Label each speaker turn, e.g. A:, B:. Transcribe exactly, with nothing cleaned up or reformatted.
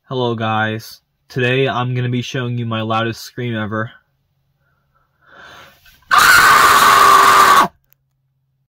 A: Hello guys, today I'm going to be showing you my loudest scream ever.